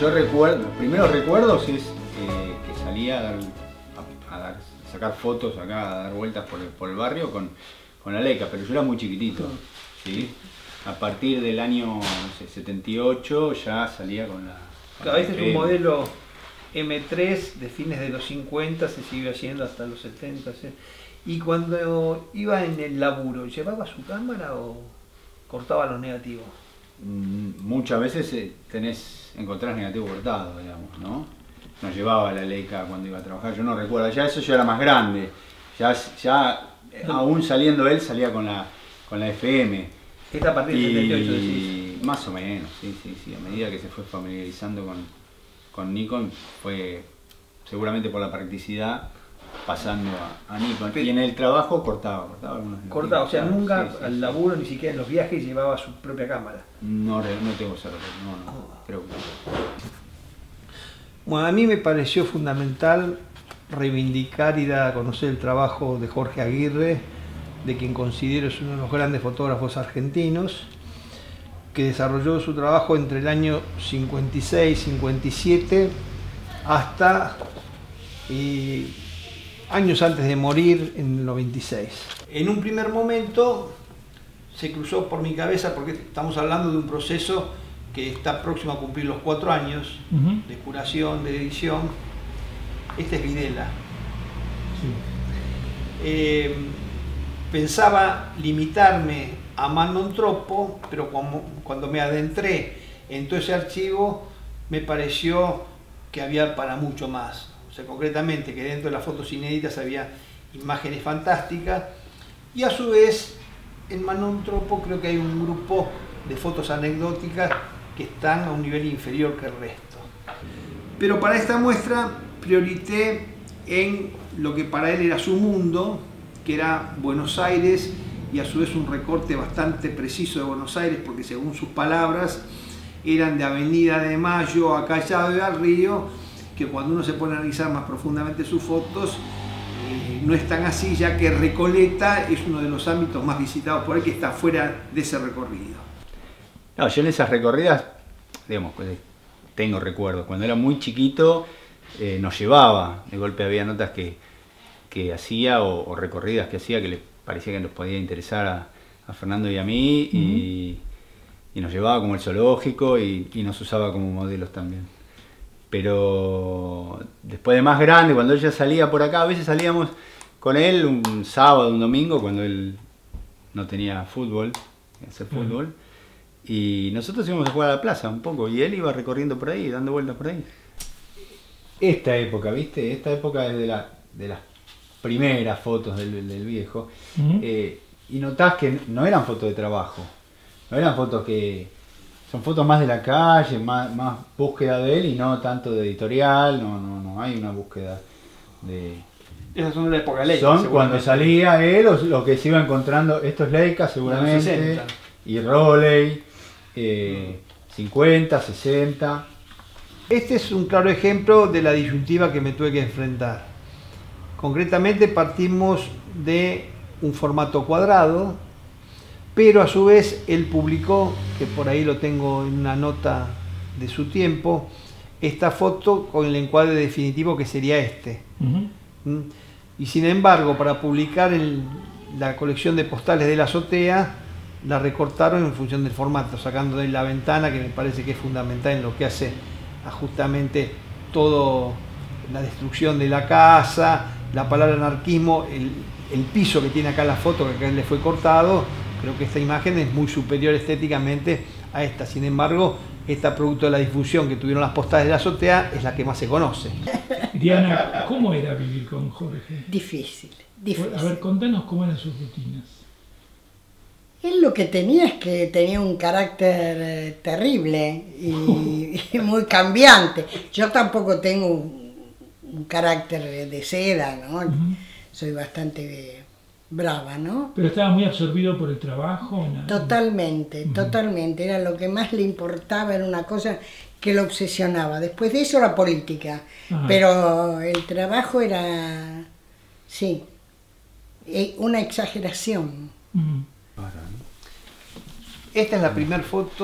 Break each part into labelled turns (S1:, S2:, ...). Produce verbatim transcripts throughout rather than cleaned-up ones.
S1: yo recuerdo, los primeros recuerdos es eh, que salía a, dar, a, a, dar, a sacar fotos acá, a dar vueltas por el, por el barrio con, con la Leica, pero yo era muy chiquitito, ¿sí? A partir del año no sé, setenta y ocho ya salía con la... Con
S2: claro,
S1: la
S2: este es un modelo eme tres de fines de los cincuenta, se siguió haciendo hasta los setenta. ¿Sí? Y cuando iba en el laburo, ¿llevaba su cámara o cortaba los negativos?
S1: Muchas veces eh, tenés, encontrás negativo cortado, digamos, ¿no? No llevaba la Leica cuando iba a trabajar, yo no recuerdo, ya eso ya era más grande, ya, ya no. Aún saliendo él salía con la, con la efe eme.
S2: Esta a partir del setenta y ocho,
S1: decís. Más o menos, sí, sí, sí, a medida que se fue familiarizando con, con Nikon, fue seguramente por la practicidad pasando a, a Nikon. Y en el trabajo cortaba, cortaba algunos.
S2: Cortaba, o sea, nunca
S1: sí, sí,
S2: al laburo, ni siquiera en los viajes, llevaba su propia cámara.
S1: No, no tengo ese recuerdo, no, no, oh. creo que no.
S2: Bueno, a mí me pareció fundamental reivindicar y dar a conocer el trabajo de Jorge Aguirre, de quien considero es uno de los grandes fotógrafos argentinos, que desarrolló su trabajo entre el año cincuenta y seis, cincuenta y siete hasta eh, años antes de morir en el noventa y seis. En un primer momento se cruzó por mi cabeza, porque estamos hablando de un proceso que está próximo a cumplir los cuatro años, uh-huh. de curación, de edición. Este es Videla. Sí. Eh, pensaba limitarme a Manon Troppo, pero como, cuando me adentré en todo ese archivo me pareció que había para mucho más. O sea, concretamente que dentro de las fotos inéditas había imágenes fantásticas y a su vez en Manon Troppo creo que hay un grupo de fotos anecdóticas que están a un nivel inferior que el resto. Pero para esta muestra prioricé en lo que para él era su mundo, que era Buenos Aires, y a su vez un recorte bastante preciso de Buenos Aires, porque según sus palabras eran de Avenida de Mayo a Callao y al Río, que cuando uno se pone a analizar más profundamente sus fotos eh, no es tan así, ya que Recoleta es uno de los ámbitos más visitados por él, que está fuera de ese recorrido.
S1: No, yo en esas recorridas, digamos, tengo recuerdos, cuando era muy chiquito eh, nos llevaba, de golpe había notas que, que hacía o, o recorridas que hacía que le parecía que nos podía interesar a, a Fernando y a mí, uh-huh. y, y nos llevaba como el zoológico y, y nos usaba como modelos también. Pero después de más grande, cuando él ya salía por acá, a veces salíamos con él un sábado, un domingo, cuando él no tenía fútbol, hacer fútbol, uh-huh. y nosotros íbamos a jugar a la plaza un poco, y él iba recorriendo por ahí, dando vueltas por ahí. Esta época, ¿viste? Esta época es de, la, de las primeras fotos del, del viejo, uh-huh. eh, y notás que no eran fotos de trabajo, no eran fotos que... Son fotos más de la calle, más, más búsqueda de él y no tanto de editorial, no, no, no hay una búsqueda de...
S2: Esas son de la época Leica.
S1: Son cuando salía él o lo que se iba encontrando, esto es Leica seguramente, y Roley, eh, cincuenta, sesenta.
S2: Este es un claro ejemplo de la disyuntiva que me tuve que enfrentar. Concretamente partimos de un formato cuadrado, pero a su vez él publicó, que por ahí lo tengo en una nota de su tiempo, esta foto con el encuadre definitivo que sería este. Uh-huh. Y sin embargo, para publicar el, la colección de postales de la azotea, la recortaron en función del formato, sacando de la ventana, que me parece que es fundamental en lo que hace a justamente todo la destrucción de la casa, la palabra anarquismo, el, el piso que tiene acá la foto, que acá le fue cortado. Creo que esta imagen es muy superior estéticamente a esta. Sin embargo, esta producto de la difusión que tuvieron las postales de la azotea es la que más se conoce.
S3: Diana, ¿cómo era vivir con Jorge?
S4: Difícil, difícil.
S3: A ver, contanos cómo eran sus rutinas.
S4: Él lo que tenía es que tenía un carácter eh, terrible y, y muy cambiante. Yo tampoco tengo un, un carácter de seda, ¿no? Uh-huh. Soy bastante... brava, ¿no?
S3: ¿Pero estaba muy absorbido por el trabajo? ¿No?
S4: Totalmente, uh-huh. totalmente. Era lo que más le importaba, era una cosa que lo obsesionaba. Después de eso la política. Ajá. Pero el trabajo era, sí, una exageración.
S2: Uh-huh. Esta es la primera foto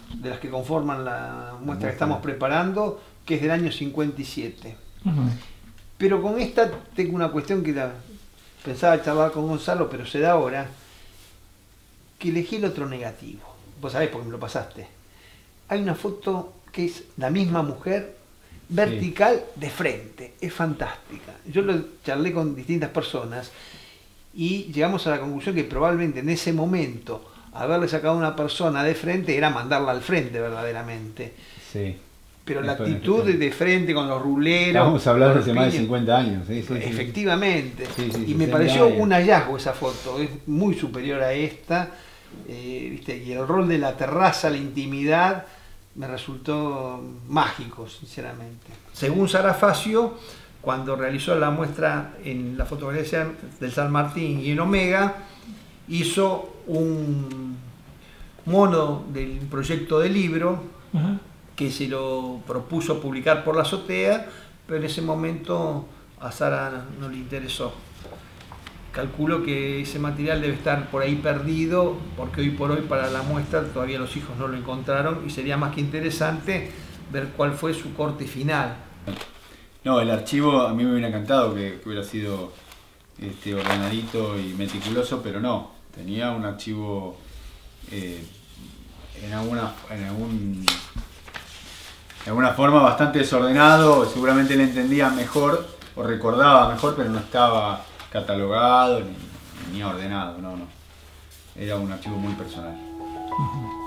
S2: de las que conforman la muestra que estamos preparando, que es del año cincuenta y siete.
S3: Ajá.
S2: Pero con esta tengo una cuestión que la, pensaba charlar con Gonzalo, pero se da ahora, que elegí el otro negativo. Vos sabés porque me lo pasaste. Hay una foto que es la misma mujer, vertical, sí, de frente. Es fantástica. Yo lo charlé con distintas personas y llegamos a la conclusión que probablemente en ese momento haberle sacado a una persona de frente era mandarla al frente verdaderamente.
S1: Sí.
S2: Pero la actitud de, de frente con los ruleros...
S1: Estamos hablando de hace más de cincuenta años. Sí, sí,
S2: efectivamente.
S1: Sí, sí,
S2: y me pareció años. un hallazgo esa foto. Es muy superior a esta. Eh, ¿viste? Y el rol de la terraza, la intimidad, me resultó mágico, sinceramente. Según Sara Facio, cuando realizó la muestra en la fotografía del San Martín y en Omega, hizo un mono del proyecto de libro. Ajá. Que se lo propuso publicar por la azotea, pero en ese momento a Sara no le interesó. Calculo que ese material debe estar por ahí perdido, porque hoy por hoy para la muestra todavía los hijos no lo encontraron y sería más que interesante ver cuál fue su corte final.
S1: No, el archivo a mí me hubiera encantado que, que hubiera sido este, ordenadito y meticuloso, pero no, tenía un archivo eh, en alguna... En algún, de alguna forma bastante desordenado, seguramente él entendía mejor o recordaba mejor, pero no estaba catalogado ni, ni ordenado, no, no. Era un archivo muy personal.
S3: Uh-huh.